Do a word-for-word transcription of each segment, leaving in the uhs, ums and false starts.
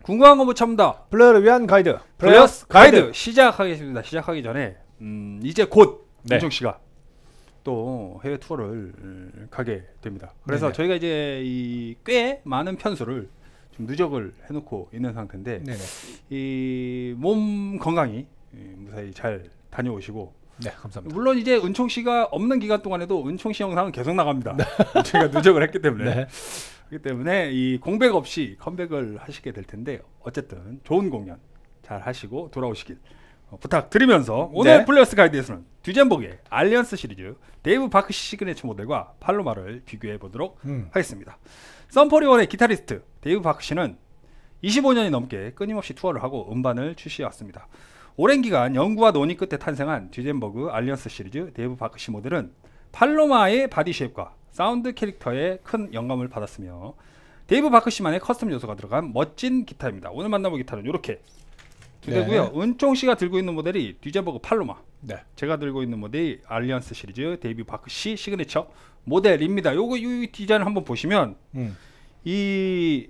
궁금한 거 못 참다. 플레이어를 위한 가이드. 플레이어스 가이드. 가이드 시작하겠습니다. 시작하기 전에 음, 이제 곧 네. 은총 씨가 또 해외 투어를 가게 됩니다. 그래서 네네. 저희가 이제 이 꽤 많은 편수를 좀 누적을 해놓고 있는 상태인데 이 몸 건강히 무사히 잘 다녀오시고. 네, 감사합니다. 물론 이제 은총 씨가 없는 기간 동안에도 은총 씨 영상은 계속 나갑니다. 네. 제가 누적을 했기 때문에. 네. 그렇기 때문에 이 공백 없이 컴백을 하시게 될 텐데 어쨌든 좋은 공연 잘 하시고 돌아오시길 어, 부탁드리면서 오늘 네. 플레이어스 가이드에서는 듀젠버그의 알리언스 시리즈 데이브 바크시 시그네처 모델과 팔로마를 비교해 보도록 음. 하겠습니다. 썸포리원의 기타리스트 데이브 바크시는 이십오 년이 넘게 끊임없이 투어를 하고 음반을 출시해 왔습니다. 오랜 기간 연구와 논의 끝에 탄생한 듀젠버그 알리언스 시리즈 데이브 바크시 모델은 팔로마의 바디 쉐입과 사운드 캐릭터에 큰 영감을 받았으며 데이브 바크시만의 커스텀 요소가 들어간 멋진 기타입니다. 오늘 만나볼 기타는 이렇게 두 대고요. 네. 은총 씨가 들고 있는 모델이 듀젠버그 팔로마, 네. 제가 들고 있는 모델이 알리언스 시리즈 데이브 바크시 시그니처 모델입니다. 요거 이 디자인을 한번 보시면 음. 이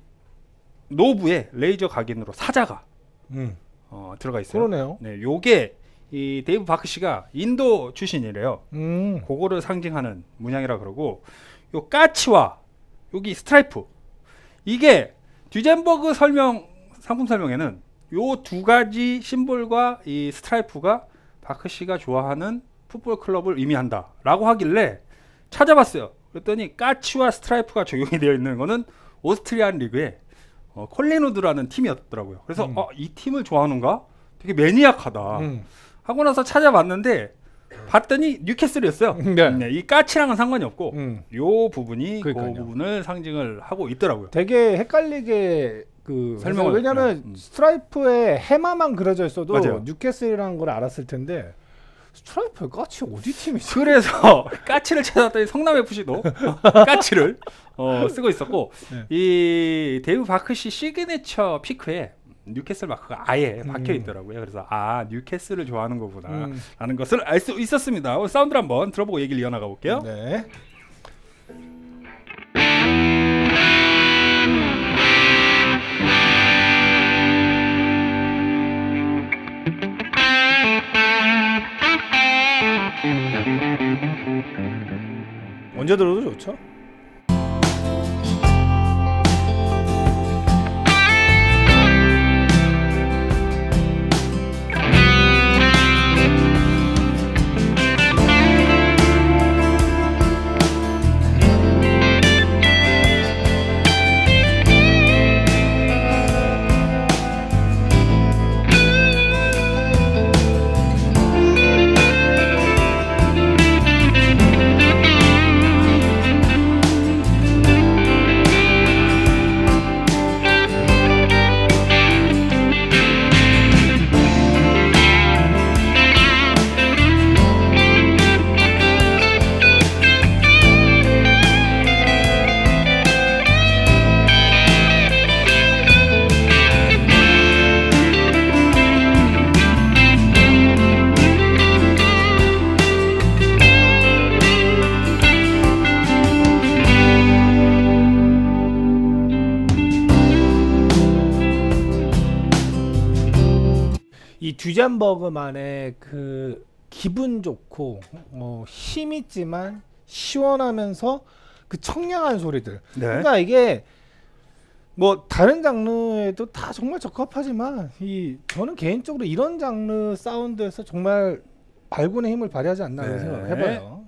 노브에 레이저 각인으로 사자가 음. 어, 들어가 있어요. 그러네요. 네, 요게 이 데이브 바크시가 인도 출신이래요. 음. 그거를 상징하는 문양이라 그러고 요 까치와 여기 스트라이프 이게 듀젠버그 설명 상품 설명에는 요 두 가지 심볼과 이 스트라이프가 바크시가 좋아하는 풋볼 클럽을 의미한다 라고 하길래 찾아봤어요. 그랬더니 까치와 스트라이프가 적용이 되어 있는 거는 오스트리안 리그의 어, 콜린우드라는 팀이었더라고요. 그래서 음. 어, 이 팀을 좋아하는가? 되게 매니악하다 음. 하고 나서 찾아봤는데 봤더니 뉴캐슬이었어요. 네. 네, 이 까치랑은 상관이 없고 음. 요 부분이 그러니까요. 그 부분을 상징을 하고 있더라고요. 되게 헷갈리게 그 설명을 왜냐면 음. 스트라이프에 해마만 그려져 있어도 맞아요. 뉴캐슬이라는 걸 알았을 텐데 스트라이프에 까치 어디 팀이지? 그래서 까치를 찾았더니 성남에프씨도 까치를 어, 쓰고 있었고 네. 이 데이브 바크시 시그니처 피크에 뉴캐슬 마크가 아예 음. 박혀 있더라고요. 그래서 아 뉴캐슬을 좋아하는 거구나 음. 라는 것을 알 수 있었습니다. 오늘 사운드를 한번 들어보고 얘기를 이어나가 볼게요. 네. 언제 들어도 좋죠? 이 듀젠버그만의 그 기분 좋고 어, 힘 있지만 시원하면서 그 청량한 소리들. 네. 그러니까 이게 뭐 다른 장르에도 다 정말 적합하지만 이 저는 개인적으로 이런 장르 사운드에서 정말 발군의 힘을 발휘하지 않나 네. 생각을 해봐요.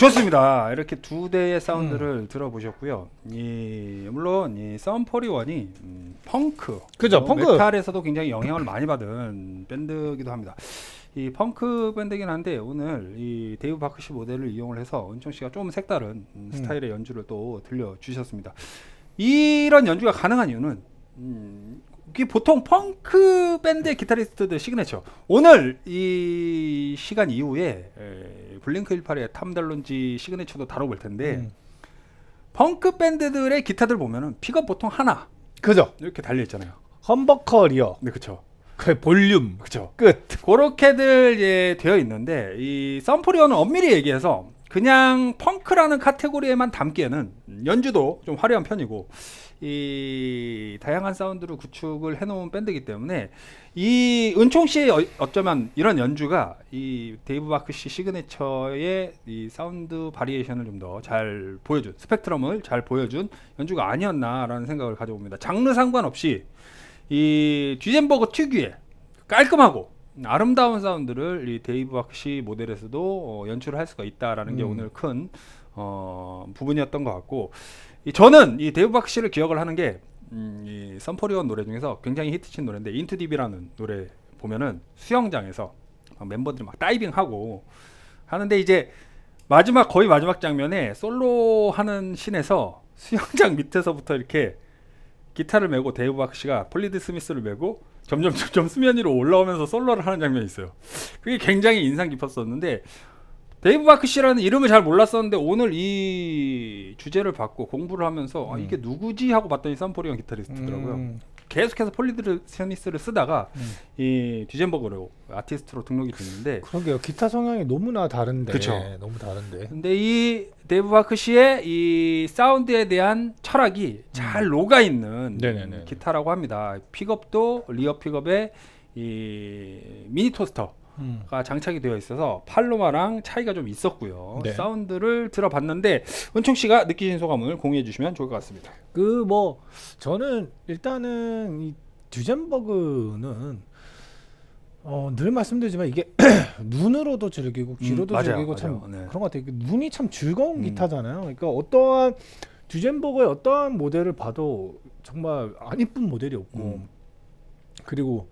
좋습니다. 이렇게 두 대의 사운드를 음. 들어보셨고요. 이 물론 이 썸포리원이 음, 펑크, 그죠? 어, 펑크 메탈에서도 굉장히 영향을 많이 받은 밴드이기도 합니다. 이 펑크 밴드긴 한데 오늘 이 데이브 바크시 모델을 이용을 해서 은총 씨가 좀 색다른 음, 스타일의 음. 연주를 또 들려주셨습니다. 이런 연주가 가능한 이유는 음, 이게 보통 펑크 밴드의 기타리스트들 시그네처. 오늘 이 시간 이후에 에, 블링크 일팔의 탐 달론지 시그네처도 다뤄볼 텐데 음. 펑크 밴드들의 기타들 보면은 픽업 보통 하나, 그죠? 이렇게 달려 있잖아요. 험버커 리어. 네, 그렇죠. 그 볼륨, 그렇죠. 끝. 그렇게들 예, 되어 있는데 이 썸포리온은 엄밀히 얘기해서 그냥 펑크라는 카테고리에만 담기에는 연주도 좀 화려한 편이고 이 다양한 사운드를 구축을 해놓은 밴드이기 때문에 이 은총 씨의 어, 어쩌면 이런 연주가 이 데이브 바크시 시그네처의 이 사운드 바리에이션을 좀 더 잘 보여준, 스펙트럼을 잘 보여준 연주가 아니었나라는 생각을 가져봅니다. 장르 상관없이 이 듀젠버그 특유의 깔끔하고 아름다운 사운드를 이 데이브 바크시 모델에서도 어, 연출을 할 수가 있다라는 음. 게 오늘 큰 어, 부분이었던 것 같고, 이 저는 이 데이브 바크시를 기억을 하는 게 음, 이 썸포리온 노래 중에서 굉장히 히트친 노래인데 인투 딥이라는 노래 보면은 수영장에서 막 멤버들이 막 다이빙하고 하는데 이제 마지막 거의 마지막 장면에 솔로 하는 씬에서 수영장 밑에서부터 이렇게 기타를 메고 데이브 바크시가 폴리드 스미스를 메고 점점 점점 수면 위로 올라오면서 솔로를 하는 장면이 있어요. 그게 굉장히 인상 깊었었는데 데이브 바크시라는 이름을 잘 몰랐었는데 오늘 이 주제를 받고 공부를 하면서 음. 아, 이게 누구지 하고 봤더니 썸포리온 기타리스트더라고요. 음. 계속해서 폴리드 스미스를 쓰다가 음. 이 듀젠버그로 아티스트로 등록이 됐는데 그러게요. 기타 성향이 너무나 다른데. 그쵸. 너무 다른데. 근데 이 데이브 바크시의 이 사운드에 대한 철학이 잘 음. 녹아있는 네네네. 기타라고 합니다. 픽업도 리어 픽업에 이 미니 토스터 음. 가 장착이 되어 있어서 팔로마랑 차이가 좀 있었고요. 네. 사운드를 들어봤는데 은총 씨가 느끼신 소감을 공유해 주시면 좋을 것 같습니다. 그 뭐 저는 일단은 이 듀젠버그는 어, 늘 말씀드리지만 이게 눈으로도 즐기고 귀로도 음, 맞아요, 즐기고 맞아요. 참 네. 그런 것 같아요. 눈이 참 즐거운 음. 기타잖아요. 그러니까 어떠한 듀젠버그의 어떠한 모델을 봐도 정말 안 이쁜 모델이 없고 음. 그리고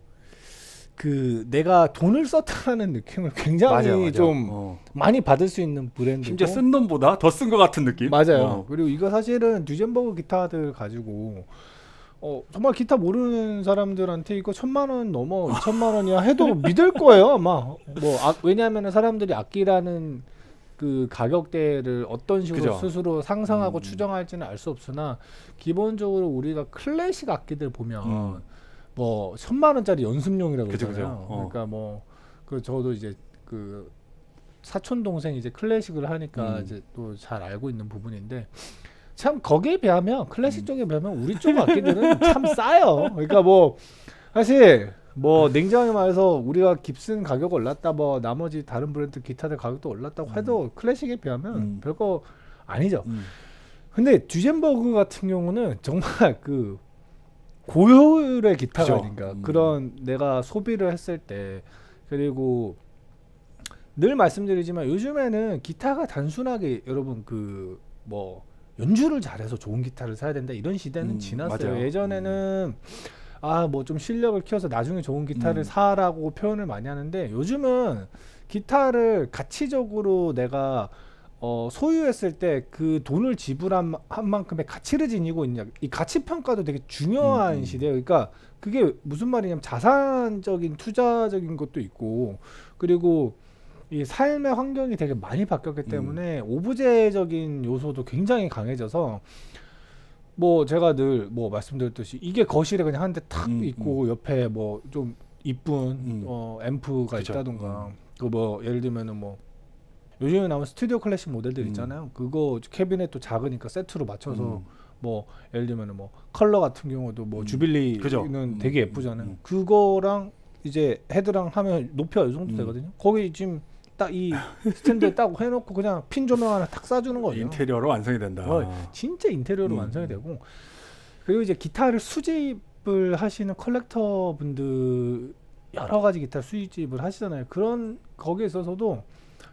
그 내가 돈을 썼다는 느낌을 굉장히 맞아, 맞아. 좀 어. 많이 받을 수 있는 브랜드고 심지어 쓴 돈보다 더 쓴 것 같은 느낌? 맞아요. 어. 그리고 이거 사실은 듀젠버그 기타들 가지고 어 정말 기타 모르는 사람들한테 이거 천만 원 넘어 이천만 원이야 해도 믿을 거예요 아마. 뭐 아, 왜냐하면 사람들이 악기라는 그 가격대를 어떤 식으로 그죠? 스스로 상상하고 음. 추정할지는 알 수 없으나 기본적으로 우리가 클래식 악기들 보면 음. 뭐 천만 원짜리 연습용이라고 그러잖아요. 어. 그러니까 뭐 그 저도 이제 그 사촌 동생 이제 클래식을 하니까 음. 이제 또 잘 알고 있는 부분인데 참 거기에 비하면 클래식 음. 쪽에 비하면 우리 쪽 악기들은 참 싸요. 그러니까 뭐 사실 뭐 냉정하게 말해서 우리가 깁슨 가격 올랐다 뭐 나머지 다른 브랜드 기타들 가격도 올랐다고 음. 해도 클래식에 비하면 음. 별거 아니죠. 음. 근데 듀젠버그 같은 경우는 정말 그 고효율의 기타가 그죠? 아닌가. 음. 그런 내가 소비를 했을 때 그리고 늘 말씀드리지만 요즘에는 기타가 단순하게 여러분 그 뭐 연주를 잘해서 좋은 기타를 사야 된다 이런 시대는 음, 지났어요. 맞아요. 예전에는 음. 아 뭐 좀 실력을 키워서 나중에 좋은 기타를 음. 사라고 표현을 많이 하는데 요즘은 기타를 가치적으로 내가 어, 소유했을 때 그 돈을 지불한 한 만큼의 가치를 지니고 있냐 이 가치 평가도 되게 중요한 음, 음. 시대예요. 그러니까 그게 무슨 말이냐면 자산적인 투자적인 것도 있고 그리고 이 삶의 환경이 되게 많이 바뀌었기 때문에 음. 오브제적인 요소도 굉장히 강해져서 뭐 제가 늘 뭐 말씀드렸듯이 이게 거실에 그냥 한 대 탁 음, 있고 음. 옆에 뭐 좀 이쁜 음. 어, 앰프가 그쵸. 있다던가 음. 그 뭐 예를 들면은 뭐 요즘에 나온 스튜디오 클래식 모델들 있잖아요. 음. 그거 캐비넷도 작으니까 세트로 맞춰서 음. 뭐 예를 들면은 뭐 컬러 같은 경우도 뭐 음. 주빌리는 그죠? 되게 예쁘잖아요. 음. 그거랑 이제 헤드랑 하면 높이가 이 정도 음. 되거든요. 거기 지금 딱 이 스탠드에 딱 해놓고 그냥 핀 조명 하나 탁 쏴주는 거예요. 인테리어로 완성이 된다. 어, 진짜 인테리어로 음. 완성이 되고 그리고 이제 기타를 수집을 하시는 컬렉터 분들 여러 가지 기타 수집을 하시잖아요. 그런 거기에 있어서도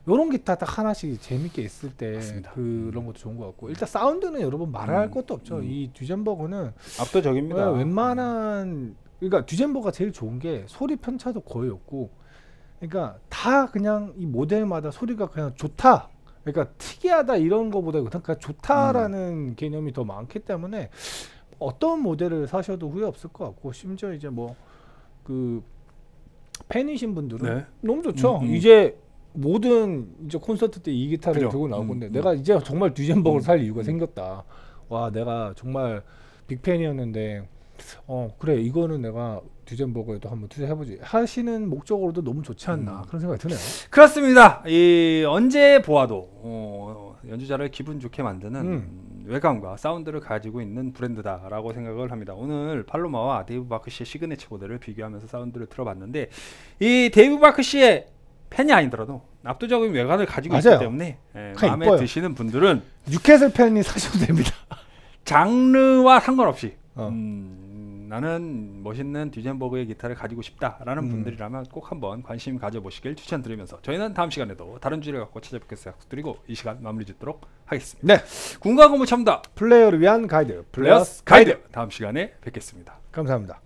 요런 기타 딱 하나씩 재밌게 있을 때 맞습니다. 그런 것도 좋은 것 같고 일단 사운드는 여러분 말할 음, 것도 없죠. 음. 이 듀젠버그는 압도적입니다. 웬만한 그러니까 듀젠버가 제일 좋은 게 소리 편차도 거의 없고 그러니까 다 그냥 이 모델마다 소리가 그냥 좋다. 그러니까 특이하다 이런 거보다 그냥 좋다라는 음. 개념이 더 많기 때문에 어떤 모델을 사셔도 후회 없을 것 같고 심지어 이제 뭐 그 팬이신 분들은 네. 너무 좋죠. 음, 음. 이제 모든 이제 콘서트 때 이 기타를 그죠? 들고 나올 건데 음, 내가 음. 이제 정말 듀젠버그를 음, 살 이유가 음. 생겼다. 와 내가 정말 빅팬이었는데 어 그래 이거는 내가 듀젠버그에도 한번 투자해보지 하시는 목적으로도 너무 좋지 않나 음. 그런 생각이 드네요. 그렇습니다. 이 언제 보아도 어, 연주자를 기분 좋게 만드는 음. 외관과 사운드를 가지고 있는 브랜드다라고 생각을 합니다. 오늘 팔로마와 데이브 바크시의 시그니처 모델을 비교하면서 사운드를 들어봤는데 이 데이브 바크시의 팬이 아니더라도 압도적인 외관을 가지고 맞아요. 있기 때문에 예, 마음에 이뻐요. 드시는 분들은 뉴캐슬 팬이 사셔도 됩니다. 장르와 상관없이 어. 음, 나는 멋있는 듀젠버그의 기타를 가지고 싶다라는 음. 분들이라면 꼭 한번 관심 가져보시길 추천드리면서 저희는 다음 시간에도 다른 주제를 갖고 찾아뵙겠습니다. 약속드리고 이 시간 마무리 짓도록 하겠습니다. 네, 군가고무 첨다 플레이어를 위한 가이드 플레이어스 가이드. 가이드 다음 시간에 뵙겠습니다. 감사합니다.